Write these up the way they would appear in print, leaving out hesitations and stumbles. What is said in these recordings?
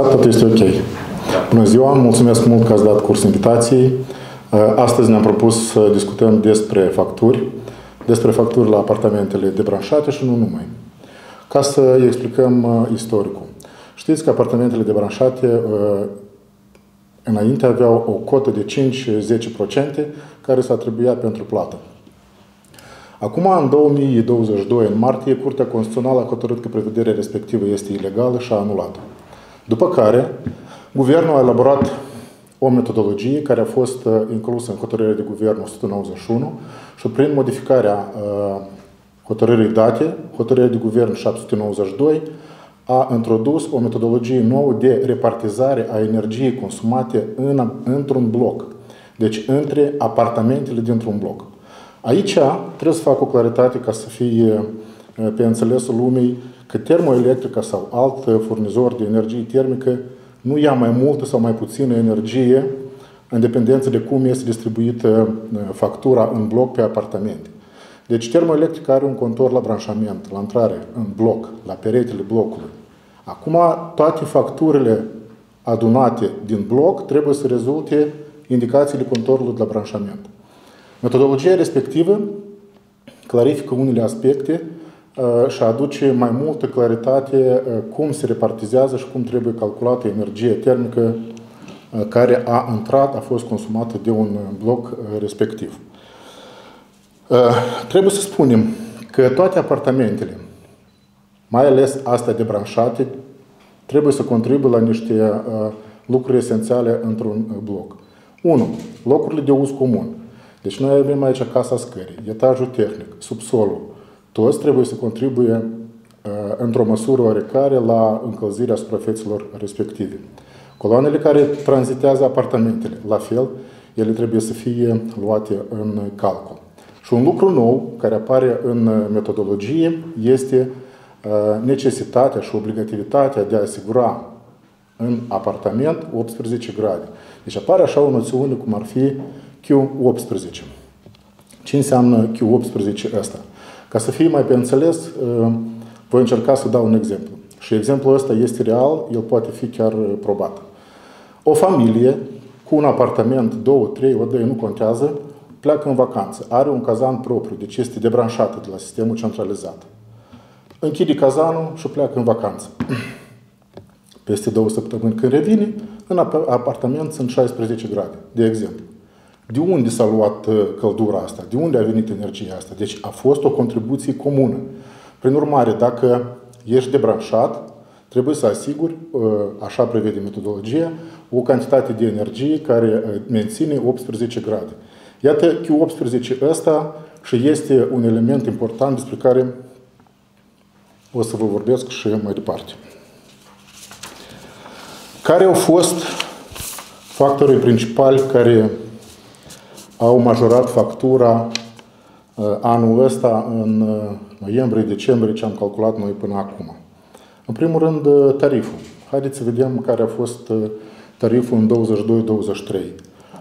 înregistrat, tot este ok. Bună ziua, mulțumesc mult că ați dat curs invitației. Astăzi ne-am propus să discutăm despre facturi la apartamentele debranșate și nu numai. Ca să îi explicăm istoricul. Știți că apartamentele debranșate înainte aveau o cotă de 5-10% care se atribuia pentru plată. Acum, în 2022, în martie, Curtea Constituțională a hotărât că prevederea respectivă este ilegală și a anulat. După care, Guvernul a elaborat o metodologie care a fost inclusă în hotărârea de Guvern 191 și prin modificarea hotărârii date, hotărârea de Guvern 792 a introdus o metodologie nouă de repartizare a energiei consumate într-un bloc. Deci, între apartamentele dintr-un bloc. Aici trebuie să fac o claritate ca să fie pe înțelesul lumii că termoelectrica sau alt furnizor de energie termică nu ia mai multă sau mai puțină energie în dependență de cum este distribuită factura în bloc pe apartamente. Deci termoelectrica are un contor la branșament, la intrare în bloc, la peretele blocului. Acum toate facturile adunate din bloc trebuie să rezulte indicațiile contorului de la branșament. Metodologia respectivă clarifică unele aspecte și aduce mai multă claritate cum se repartizează și cum trebuie calculată energia termică care a intrat, a fost consumată de un bloc respectiv. Trebuie să spunem că toate apartamentele, mai ales astea debranșate, trebuie să contribuie la niște lucruri esențiale într-un bloc. 1. Locurile de uz comun. Deci noi avem aici casa scării, etajul tehnic, subsolul. Toți trebuie să contribuie într-o măsură oarecare la încălzirea suprafețelor respective. Coloanele care tranzitează apartamentele, la fel, ele trebuie să fie luate în calcul. Și un lucru nou care apare în metodologie este necesitatea și obligativitatea de a asigura în apartament 18 grade. Deci apare așa o noțiune cum ar fi Q18. Ce înseamnă Q18 ăsta? Ca să fie mai pe înțeles, voi încerca să dau un exemplu. Și exemplul ăsta este real, el poate fi chiar probat. O familie cu un apartament, 2, 3, o 2, nu contează, pleacă în vacanță. Are un cazan propriu, deci este debranșată de la sistemul centralizat. Închide cazanul și pleacă în vacanță. Peste 2 săptămâni când revine, în apartament sunt 16 grade, de exemplu. De unde s-a luat căldura asta? De unde a venit energia asta? Deci a fost o contribuție comună. Prin urmare, dacă ești debranșat, trebuie să asiguri, așa prevede metodologia, o cantitate de energie care menține 18 grade. Iată Q18 ăsta și este un element important despre care o să vă vorbesc și mai departe. Care au fost factorii principali care au majorat factura anul ăsta în noiembrie-decembrie, ce am calculat noi până acum? În primul rând, tariful. Haideți să vedem care a fost tariful în 22-23.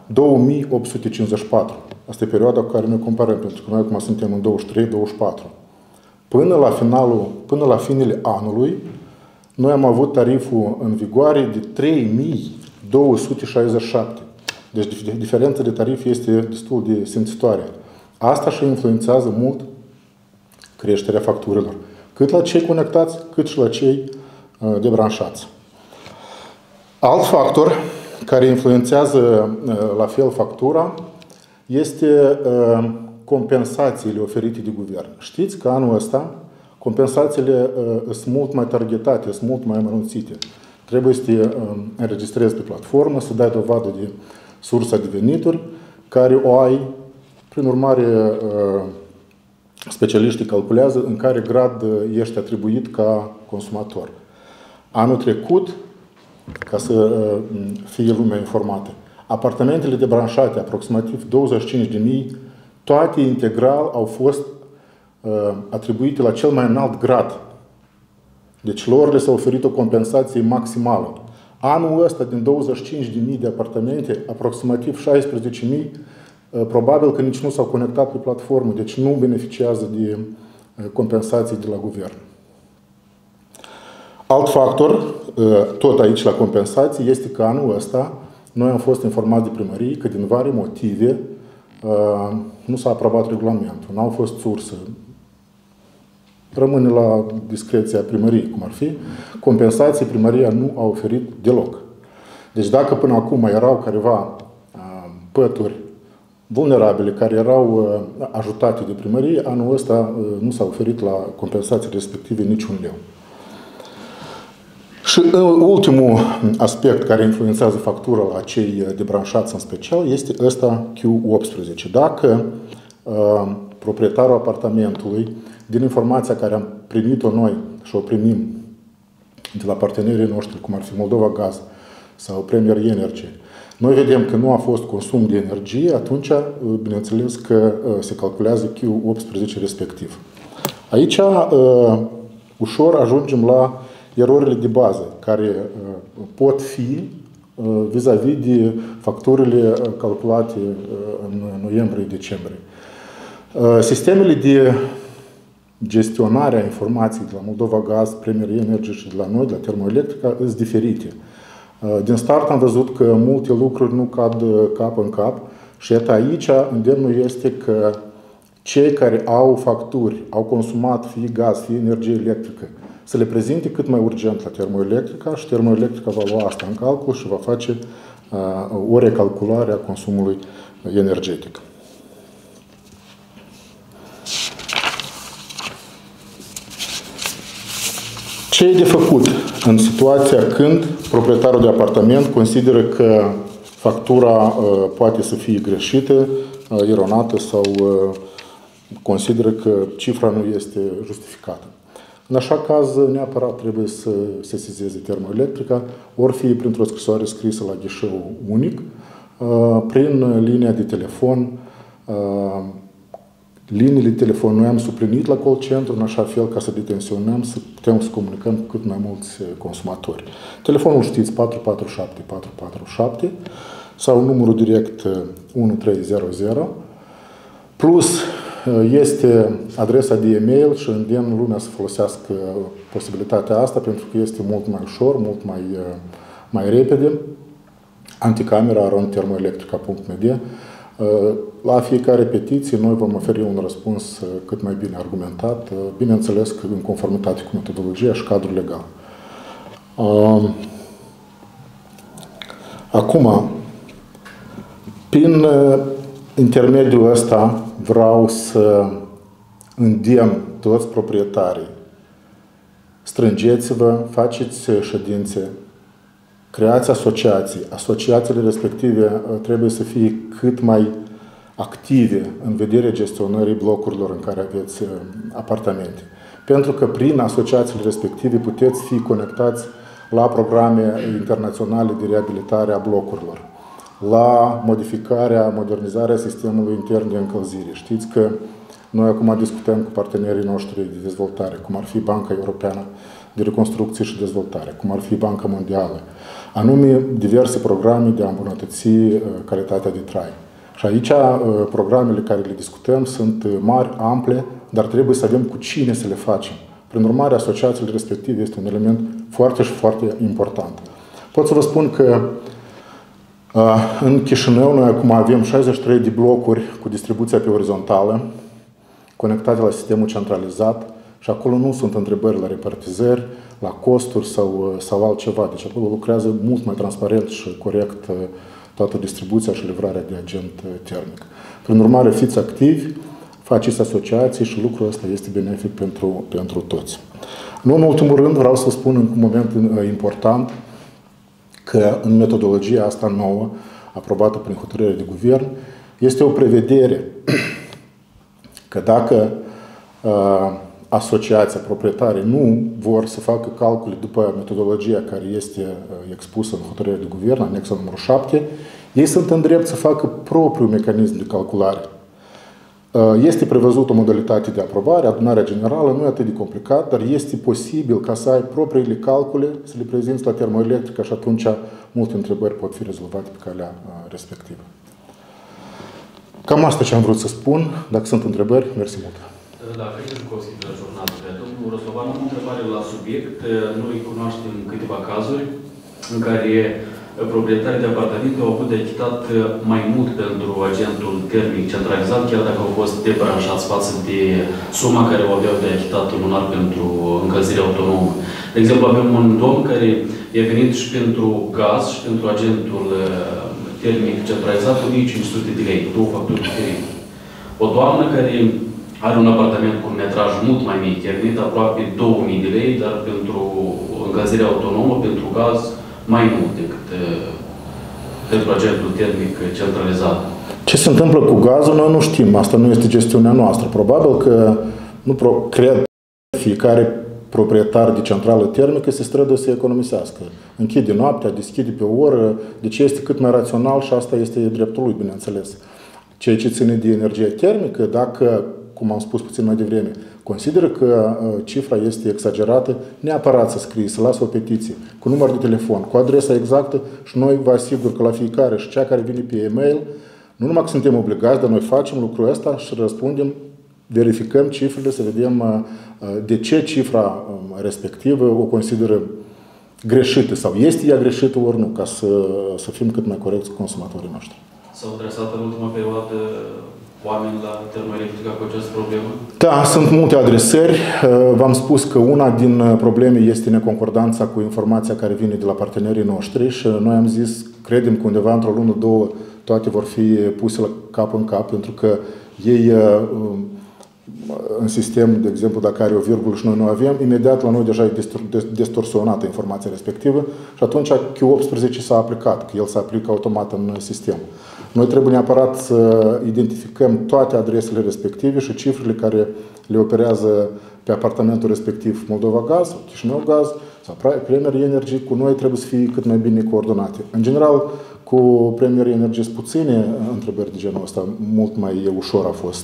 2854. Asta e perioada cu care noi comparăm, pentru că noi acum suntem în 23-24. Până la finele anului, noi am avut tariful în vigoare de 3267. Deci diferența de tarif este destul de simțitoare. Asta și influențează mult creșterea facturilor. Cât la cei conectați, cât și la cei debranșați. Alt factor care influențează la fel factura este compensațiile oferite de guvern. Știți că anul ăsta compensațiile sunt mult mai targetate, sunt mult mai amănunțite. Trebuie să te înregistrezi pe platformă, să dai dovadă de sursa de venituri care o ai. Prin urmare, specialiștii calculează în care grad ești atribuit ca consumator. Anul trecut, ca să fie lumea informată, apartamentele debranșate, aproximativ 25.000, toate integral au fost atribuite la cel mai înalt grad. Deci lor le s-a oferit o compensație maximală. Anul ăsta, din 25.000 de apartamente, aproximativ 16.000, probabil că nici nu s-au conectat pe platformă, deci nu beneficiază de compensații de la guvern. Alt factor, tot aici la compensații, este că anul ăsta noi am fost informați de primărie că din vari motive nu s-a aprobat regulamentul, nu au fost surse. Rămâne la discreția primăriei, cum ar fi. Compensații primăria nu a oferit deloc. Deci dacă până acum erau careva pături vulnerabile care erau ajutate de primărie, anul ăsta nu s-a oferit la compensații respective niciun leu. Și ultimul aspect care influențează factura la cei debranșați în special este ăsta Q18. Dacă proprietarul apartamentului, din informația care am primit-o noi și o primim de la partenerii noștri, cum ar fi Moldova Gaz sau Premier Energy, noi vedem că nu a fost consum de energie, atunci, bineînțeles că se calculează Q18 respectiv. Aici ușor ajungem la erorile de bază, care pot fi vis-a-vis de facturile calculate în noiembrie-decembrie. Sistemele de gestionare a informației de la Moldova Gaz, Premier Energy și de la noi, de la Termoelectrica, sunt diferite. Din start am văzut că multe lucruri nu cad cap în cap și iată aici îndemnul este că cei care au facturi, au consumat fie gaz, fie energie electrică, să le prezinte cât mai urgent la Termoelectrica și Termoelectrica va lua asta în calcul și va face o recalculare a consumului energetic. Ce e de făcut în situația când proprietarul de apartament consideră că factura poate să fie greșită, eronată sau consideră că cifra nu este justificată? În așa caz, neapărat trebuie să sesizeze Termoelectrica, ori fie printr-o scrisoare scrisă la ghișeul unic, prin linia de telefon. Liniile de telefon noi am suplinit la call center în așa fel ca să detenționăm, să putem să comunicăm cu cât mai mulți consumatori. Telefonul știți 447 447 sau numărul direct 1300, plus este adresa de e-mail și îndemn lumea să folosească posibilitatea asta pentru că este mult mai ușor, mult mai repede. anticamera@termoelectrica.md. La fiecare petiție noi vom oferi un răspuns cât mai bine argumentat, bineînțeles că în conformitate cu metodologia și cadrul legal. Acum, prin intermediul ăsta vreau să îndemn toți proprietarii. Strângeți-vă, faceți ședințe, creați asociații. Asociațiile respective trebuie să fie cât mai active în vederea gestionării blocurilor în care aveți apartamente. Pentru că prin asociațiile respective puteți fi conectați la programe internaționale de reabilitare a blocurilor, la modificarea, modernizarea sistemului intern de încălzire. Știți că noi acum discutăm cu partenerii noștri de dezvoltare, cum ar fi Banca Europeană de Reconstrucție și Dezvoltare, cum ar fi Banca Mondială, anume diverse programe de a îmbunătăți calitatea de trai. Și aici programele care le discutăm sunt mari, ample, dar trebuie să avem cu cine să le facem. Prin urmare, asociațiile respective este un element foarte și foarte important. Pot să vă spun că în Chișinău noi acum avem 63 de blocuri cu distribuția pe orizontală, conectate la sistemul centralizat și acolo nu sunt întrebări la repartizări, la costuri sau altceva. Deci acolo lucrează mult mai transparent și corect toată distribuția și livrarea de agent termic. Prin urmare, fiți activi, faceți asociații și lucrul ăsta este benefic pentru toți. Nu în ultimul rând, vreau să spun în un moment important că în metodologia asta nouă, aprobată prin hotărâre de guvern, este o prevedere că dacă asociația, proprietarii nu vor să facă calcule după metodologia care este expusă în hotărârea de guvern, anexa numărul 7, ei sunt în drept să facă propriul mecanism de calculare. Este prevăzut o modalitate de aprobare, adunarea generală, nu e atât de complicat, dar este posibil ca să ai propriile calcule, să le prezinți la Termoelectrica și atunci multe întrebări pot fi rezolvate pe calea respectivă. Cam asta ce am vrut să spun. Dacă sunt întrebări, mersi mult. La Căile Jucovski de la jurnalul de domnul Răstovan, am o întrebare la subiect. Noi cunoaștem câteva cazuri în care proprietarii de apartamente au avut de achitat mai mult pentru agentul termic centralizat, chiar dacă au fost debranșați față de suma care o aveau de achitat lunar pentru încălzire autonomă. De exemplu, avem un domn care i-a venit și pentru gaz și pentru agentul termic centralizat 1500 de lei, două facturi diferite. O doamnă care are un apartament cu un metraj mult mai mic, i-a venit aproape 2000 de lei, dar pentru încălzire autonomă, pentru gaz, mai mult decât pentru agentul termic centralizat. Ce se întâmplă cu gazul, noi nu știm. Asta nu este gestiunea noastră. Probabil că nu cred fiecare proprietar de centrală termică se străduie să economisească. Închide noaptea, deschide pe o oră, deci este cât mai rațional și asta este dreptul lui, bineînțeles. Ceea ce ține de energie termică, dacă, cum am spus puțin mai devreme, consideră că cifra este exagerată, neapărat să scrie, să lasă o petiție cu număr de telefon, cu adresa exactă și noi vă asigur că la fiecare și cea care vine pe e-mail, nu numai că suntem obligați, dar noi facem lucrul ăsta și răspundem, verificăm cifrele, să vedem de ce cifra respectivă o consideră greșită sau este ea greșită ori nu, ca să fim cât mai corecți cu consumatorii noștri. S-au adresat în ultima perioadă oameni la Termoelectrica cu această problemă? Da, sunt multe adresări. V-am spus că una din probleme este neconcordanța cu informația care vine de la partenerii noștri și noi am zis, credem că undeva într-o lună, două, toate vor fi puse la cap în cap, pentru că ei în sistem, de exemplu, dacă are o virgulă și noi nu avem, imediat la noi deja e distorsionată informația respectivă și atunci Q18 s-a aplicat, că el se aplică automat în sistem. Noi trebuie neapărat să identificăm toate adresele respective și cifrele care le operează pe apartamentul respectiv Moldova Gaz, Chișinău Gaz sau Premier Energy, cu noi trebuie să fie cât mai bine coordonate. În general, cu Premier Energy sunt puține întrebări de genul ăsta, mult mai ușor a fost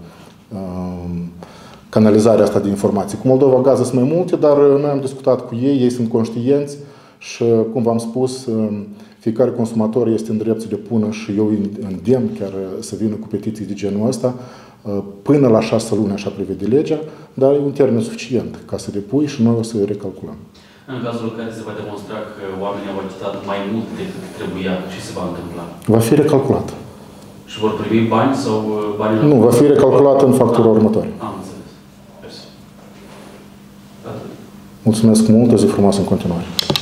canalizarea asta de informații. Cu Moldova Gaz sunt mai multe, dar noi am discutat cu ei, ei sunt conștienți și, cum v-am spus, fiecare consumator este în drept să depună și eu îndemn chiar să vină cu petiții de genul ăsta până la 6 luni, așa prevede legea, dar e un termen suficient ca să depui și noi o să recalculăm. În cazul în care se va demonstra că oamenii au achitat mai mult decât trebuia, ce se va întâmpla? Va fi recalculat. Și vor primi bani sau bani? Nu, va fi recalculat în factura următoare. Am înțeles. Mersi. Mulțumesc mult, o zi frumoasă în continuare.